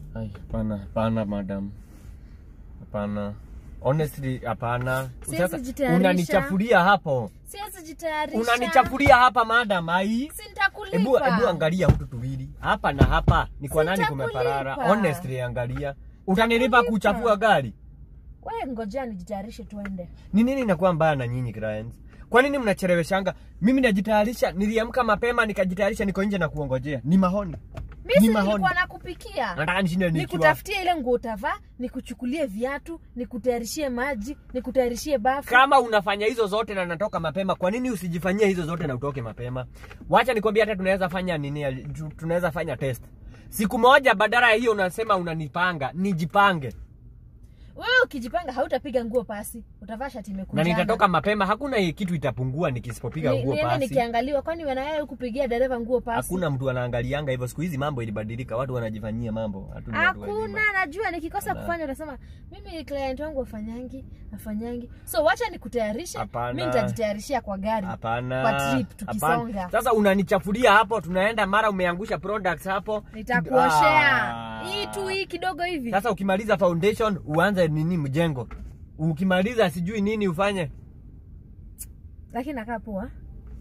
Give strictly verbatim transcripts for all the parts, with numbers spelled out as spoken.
Ai, hapana, hapana madam. Hapana. Honestly, hapana. Unanichafulia hapo. Siwezi jitayarisha. Unanichafulia hapa madam, ai. Sintakulipa. Ebu ebu angalia hutu tuwili. Hapa na hapa ni kwa nani kumeparara. Honestly angalia. Utanilipa kuchafua gari? Wewe ngojea nijitayarishe tuende. Ni nini inakuwa mbaya na nyinyi clients? Kwa nini mnacheleweshanga? Mimi najitayarisha, niliamka mapema nikajitayarisha niko nje na kuongojea. Ni mahoni. Mimi nilikuwa nakupikia. Nataka nishinde nikiwa. Nikutafutie ile nguo utavaa, nikuchukulie viatu, nikutayarishie maji, nikutayarishie bafu. Kama unafanya hizo zote na natoka mapema, kwa nini usijifanyie hizo zote na utoke mapema? Wacha nikwambie hata tunaweza fanya nini, tunaweza fanya test. Siku moja badala ya hiyo unasema unanipanga, nijipange. Wewe ukijipanga hautapiga nguo pasi. Utavaa shati imekunjana. Na nitatoka mapema, hakuna kitu itapungua nikisipopiga nguo pasi. Nini nikiangaliwa kwani wewe na wewe kupigia dereva nguo pasi? Hakuna mtu anaangalianga hivyo. Siku hizi mambo ilibadilika, watu wanajifanyia mambo. Hakuna, najua nikikosa kufanya unasema mimi client wangu afanyangi, afanyangi. So wacha nikutayarisha, mimi nitajitayarishia kwa gari. Hapana. Kwa trip tukisonga. Sasa unanichafulia hapo, tunaenda mara umeangusha products hapo. Nitakuoshea. Hii tu hii kidogo hivi. Sasa ukimaliza foundation uanze nini mjengo. Ukimaliza sijui nini ufanye. Lakini nakaa poa.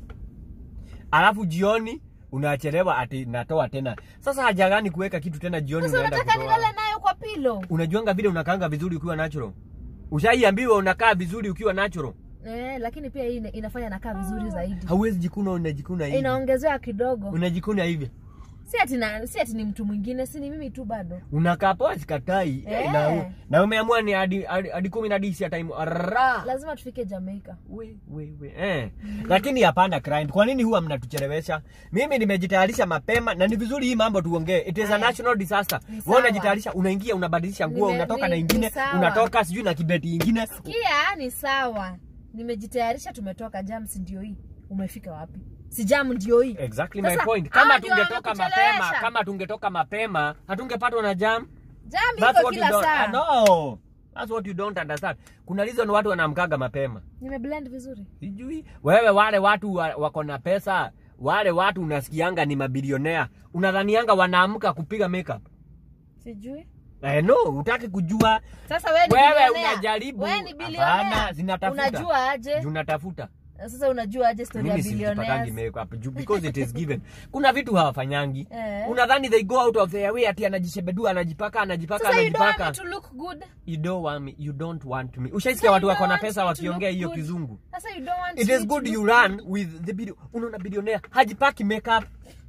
Alafu jioni unachelewa ati natoa tena. Sasa haja gani kuweka kitu tena jioni unaenda kutoa? Sasa nataka nilale nayo kwa pilo. Unajuanga vile unakaanga vizuri ukiwa natural. Ushaiambiwa unakaa vizuri ukiwa natural. Eh, lakini pia hii inafanya nakaa vizuri zaidi. Hauwezi jikuna, unajikuna hivi. Inaongezea kidogo. Unajikuna hivi. Si ati na si ati ni mtu mwingine, si ni mimi tu bado. Unakaa poa sikatai. Eh. Na na umeamua ni hadi hadi kumi na disi ya time. Arra. Lazima tufike Jamaica. We we we. Eh. Mm. Lakini hapana client. Kwa nini huwa mnatuchelewesha? Mimi nimejitayarisha mapema na ni vizuri hii mambo tuongee. It is a national disaster. Wewe unajitayarisha, unaingia unabadilisha nguo, unatoka na nyingine, unatoka sijui na kibeti nyingine. Sikia, ni sawa. Nimejitayarisha, tumetoka jams ndio hii. Umefika wapi? Si jam ndio hii. Exactly my point. Kama tungetoka mapema, kama tungetoka mapema, hatungepatwa na jam. Jam iko kila saa. No. That's what you don't understand. Kuna reason watu wanaamkaga mapema. Nimeblend vizuri. Sijui. Wewe wale watu wako na pesa, wale watu unasikianga ni mabilionea. Unadhanianga wanaamka kupiga makeup. Sijui. Eh no, utaki kujua. Sasa wewe ni bilionea. Wewe unajaribu. Wewe ni bilionea. Zinatafuta. Unajua aje? Unatafuta. Sasa unajua aje story ya billionaires? Because it is given. Kuna vitu hawafanyangi. Eh. Unadhani they go out of their way ati anajishebedua, anajipaka, anajipaka, sasa anajipaka. Sasa you don't want me to look good. You don't want me. You don't want me. Ushaisikia watu wako na pesa wakiongea hiyo kizungu. Sasa you don't want it is good you run with the video. Unaona billionaire hajipaki makeup.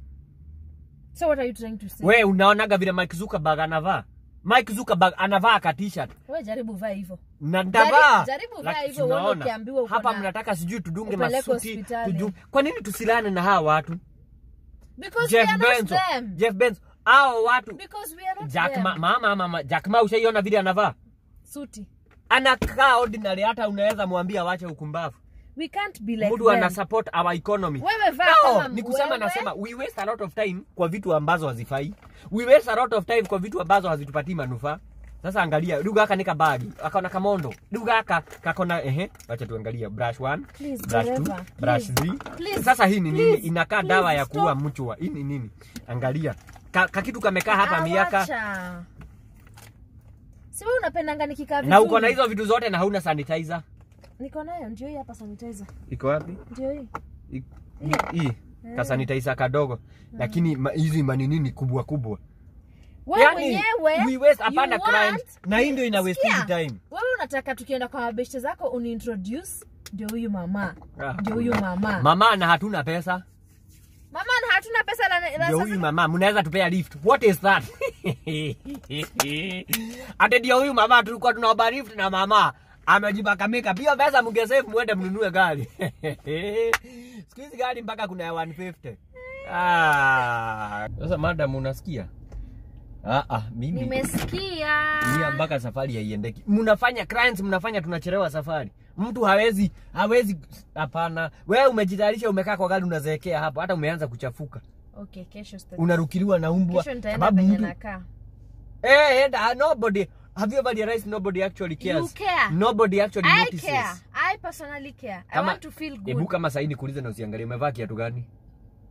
So what are you trying to say? Wewe unaonaga vile Mark Zuckerberg anavaa? Mike Zuckerberg anavaa ka t-shirt. Wewe jaribu vaa hivyo. Na ndavaa. Jaribu vaa hivyo uone ukiambiwa uko. Hapa mnataka sijui tudunge masuti, tujue. Kwa nini tusilane na hawa watu? Because Jeff we are Benzo, not them. Jeff Benzo, hao watu. Because we are not Jack them. Ma, mama mama Jack Ma ushaiona vile anavaa? Suti. Anakaa ordinary, hata unaweza mwambia waache ukumbavu. We can't be like Mtu ana support our economy. Wewe vaa no, kama ni kusema nasema we waste a lot of time kwa vitu ambazo hazifai. We waste a lot of time kwa vitu ambazo hazitupatii manufaa. Sasa angalia, duga haka nika bagi, akaona kamondo. Duga haka kakona ehe, acha tuangalia brush one, please, brush Dereva, two, brush three. Please, sasa hii ni nini? Inakaa please, dawa ya stop. kuua mchwa. Hii ni nini? Angalia. Ka, ka kitu kamekaa hapa miaka. Si wewe unapendanga nikikaa vizuri. Na uko na hizo vitu zote na hauna sanitizer. Niko nayo, ndio hii hapa sanitizer. Iko wapi? Ndio hii. Hii. Ka sanitizer kadogo. Mm. Lakini hizi manini ni kubwa kubwa. Wewe yani, mwenyewe we waste apana client na hii ndio ina waste time. Wewe unataka tukienda kwa mabeshte zako uniintroduce ndio huyu mama. Ndio huyu mama. Mama na hatuna pesa. Mama na hatuna pesa la, la ndio huyu mama, mnaweza tupea lift. What is that? Ate ndio huyu mama tulikuwa tunaomba lift na mama amejipaka makeup. Hiyo pesa mngesave muende mnunue gari. Siku hizi gari mpaka kuna ya one fifty. Ah, sasa madam unasikia? Ah ah, mimi nimesikia. Ni mpaka safari haiendeki. Mnafanya clients, mnafanya tunachelewa safari. Mtu hawezi hawezi hapana. Wewe umejitayarisha, umekaa kwa gari unazeekea hapo, hata umeanza kuchafuka. Okay, kesho sasa. Unarukiliwa na umbwa. Sababu mtu nakaa. Eh, and nobody have you ever realized nobody actually cares? You care. Nobody actually I notices. I care. I personally care. Kama, I want to feel good. Ebu kama saini kuuliza na usiangalie umevaa kiatu gani?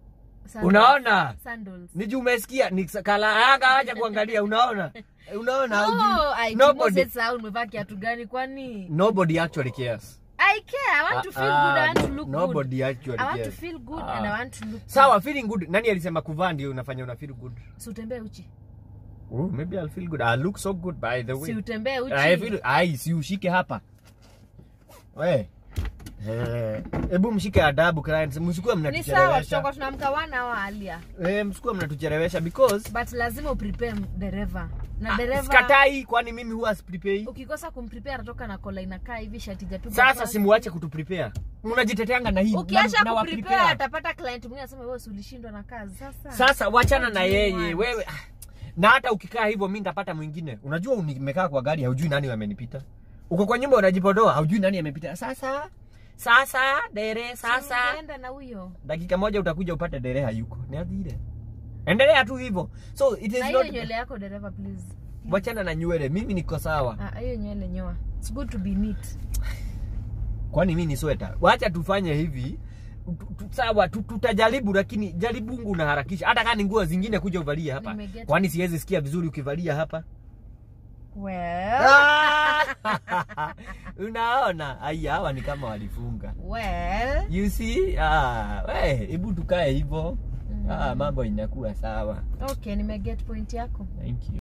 Unaona? Sandals. Niju umesikia ni kala anga acha kuangalia unaona? Unaona oh, I nobody sasa umevaa kiatu gani kwani? Nobody actually cares. I care. I want to feel uh, good. I want to look nobody good. Nobody actually cares. I want to feel good uh, and I want to look Sawa, good. feeling good. Nani alisema kuvaa ndio unafanya una feel good? Si utembee uchi. Oh, maybe I'll feel good. I look so good by the way. Si utembee uchi. I feel ai si ushike hapa. We. Eh, ebu mshike adabu clients. Msikuwe mnatuchelewesha. Ni sawa, tutakuwa tunamkawana wa alia. Eh, msikuwe mnatuchelewesha because but lazima uprepare dereva. Na ah, dereva sikatai kwani mimi huwa siprepare. Ukikosa kumprepare anatoka na kola inakaa hivi shati jatupa. Sasa simuache kutuprepare. Mnajiteteanga na hii. Ukiacha na kuprepare atapata client mwingine anasema wewe ulishindwa na kazi. Sasa Sasa wachana na yeye. Wewe na hata ukikaa hivyo mimi nitapata mwingine. Unajua nimekaa kwa gari haujui nani wamenipita. Uko kwa nyumba unajipodoa haujui nani amepita. Sasa sasa dere sasa unaenda na huyo. Dakika moja utakuja upate dere hayuko. Ni adhire. Endelea tu hivyo. So it is na not hiyo nywele yako dereva please. Wachana na nywele. Mimi niko sawa. Ah, hiyo nywele nyoa. It's good to be neat. Kwani mimi ni sweta. Wacha tufanye hivi. Sawa tutajaribu lakini jaribungu na harakisha. Hata kama ni nguo zingine kuja uvalie hapa. Kwani siwezi sikia vizuri ukivalia hapa? Well. Unaona? Ai hawa ni kama walifunga. Well. You see? Ah, we, hebu tukae hivyo. Mm. Ah, mambo inakuwa sawa. Okay, nime get point yako. Thank you.